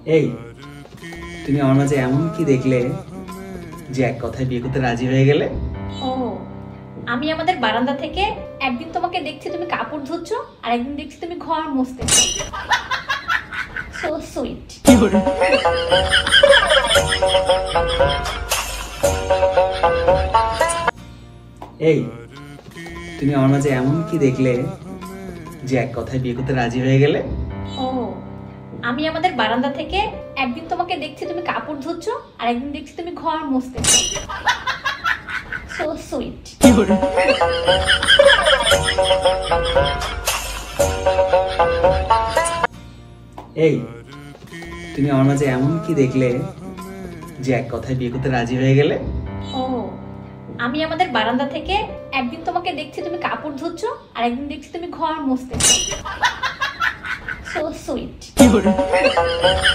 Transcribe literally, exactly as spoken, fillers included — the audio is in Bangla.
এই, তুমি আমার মাঝে এমন কি দেখলে যে এক কথায় বিয়ে করতে রাজি হয়ে গেলে? ও, আমি আমাদের বারান্দা থেকে একদিন তোমাকে দেখছি তুমি কাপড় ধুচ্ছ, আর একদিন দেখছি তুমি ঘর মুছতেছো। So sweet. এই, তুমি আমার মাঝে এমন কি দেখলে যে এক কথায় বিয়ে করতে রাজি হয়ে গেলে? ও, আমি আমাদের বারান্দা থেকে একদিন তোমাকে দেখছি তুমি কাপড় ধুচ্ছ, আর একদিন দেখছি তুমি ঘর মুছতেছো। So sweet. এই, তুমি আমার মাঝে এমন কি দেখলে যে এক কথায় বিয়ে করতে রাজি হয়ে গেলে? ও, আমি আমাদের বারান্দা থেকে একদিন তোমাকে দেখছি তুমি কাপড় ধুচ্ছ, আর একদিন দেখছি তুমি ঘর মুছতেছো। So sweet.